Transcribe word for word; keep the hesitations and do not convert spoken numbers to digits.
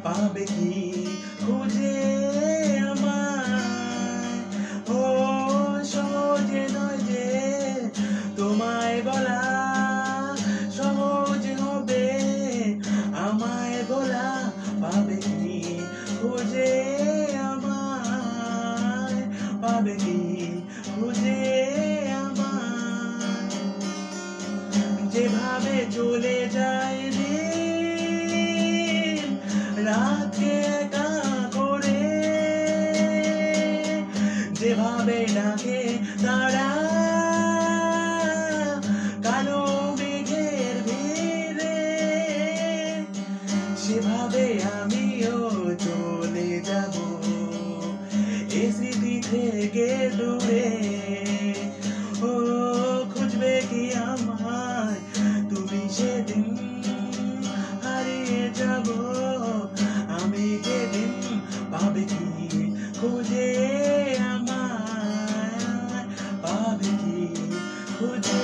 পাবে কি খুঁজে আমায়। ও সহজে নয় যে তোমায় বলা, সহজ হবে আমায় বলা। পাবে কি খুঁজে আমায়, পাবে কি খুঁজে আমায়। যেভাবে চলে যায় দিন রাতকে একা করে, যেভাবে ডাকে তারা কালো মেঘের ভিড়ে, সেভাবে আমিও চলে যাব এই স্মৃতি থেকে দূরে। ও খুঁজবে কি আমায় তুমি সেদিন, হারিয়ে যাব আমি যেদিন। পাবে কি খুঁজে আমায়, পাবে কি খুঁজে